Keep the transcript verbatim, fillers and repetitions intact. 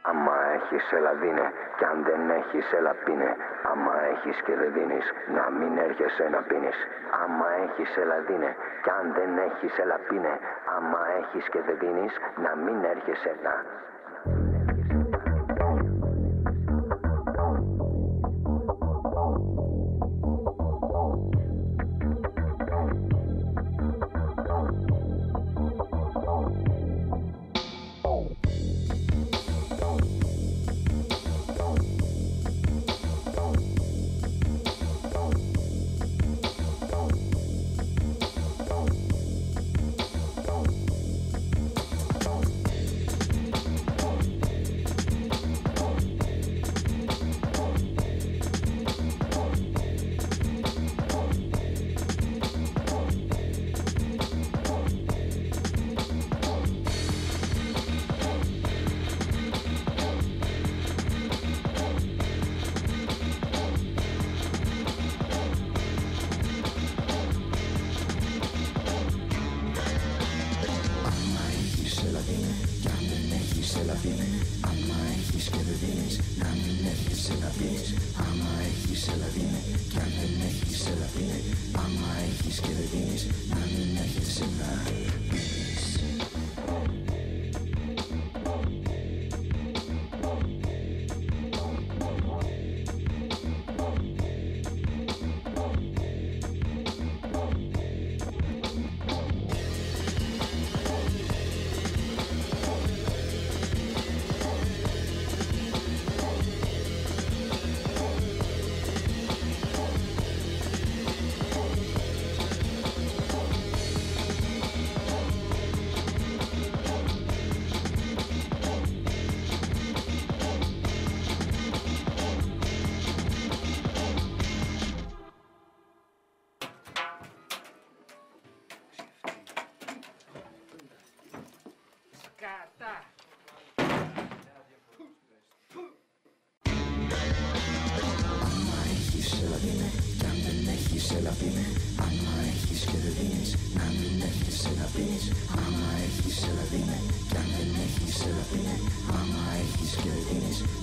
Άμα έχεις έλα δίνε, κι αν δεν έχεις έλα πίνε. Άμα έχεις και δεν δίνεις, να μην έρχεσαι να πίνεις. Άμα έχεις έλα δίνε, κι αν δεν έχεις έλα πίνε. Άμα έχεις και δεν δίνεις, να μην έρχεσαι να... Κατά. Άμα έχεις έλα δίνε, κι αν δεν έχεις έλα πίνε. Άμα έχεις και δεν δίνεις, να μην έρχεσαι να πίνεις. Άμα έχεις έλα δίνε, κι αν δεν έχεις έλα πίνε. Άμα έχεις και δεν δίνεις,